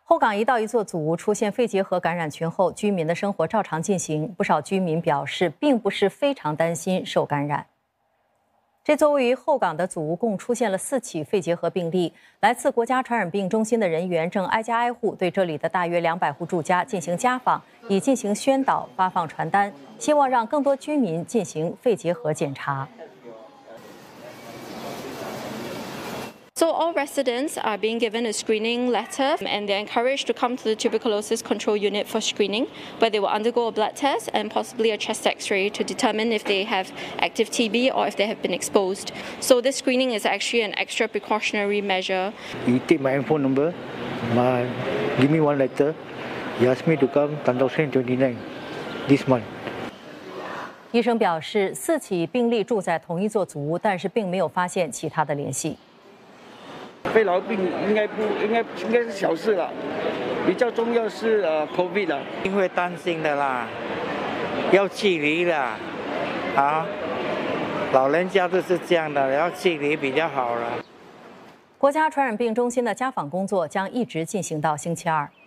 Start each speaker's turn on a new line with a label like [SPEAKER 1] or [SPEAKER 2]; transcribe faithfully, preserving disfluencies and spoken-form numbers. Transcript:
[SPEAKER 1] 后港一到一座祖屋出现肺结核感染群后，居民的生活照常进行。不少居民表示，并不是非常担心受感染。这座位于后港的祖屋共出现了四起肺结核病例，来自国家传染病中心的人员正挨家挨户对这里的大约两百户住家进行家访，以进行宣导、发放传单，希望让更多居民进行肺结核检查。
[SPEAKER 2] So all residents are being given a screening letter and they're encouraged to come to the tuberculosis control unit for screening, where they will undergo a blood test and possibly a chest x-ray to determine if they have active T B or if they have been exposed. So this screening is actually an extra precautionary measure.
[SPEAKER 3] He take my phone number, my, give me one letter. He asked me to come Tan Tock Seng twenty-nine this month.
[SPEAKER 1] 医生表示，四起病例住在同一座祖屋，但是并没有发现其他的联系。
[SPEAKER 4] 肺痨病应该不应该应该是小事了，比较重要是呃 COVID 了，
[SPEAKER 5] 一定会担心的啦，要距离啦，啊，老人家都是这样的，要距离比较好了。
[SPEAKER 1] 国家传染病中心的家访工作将一直进行到星期二。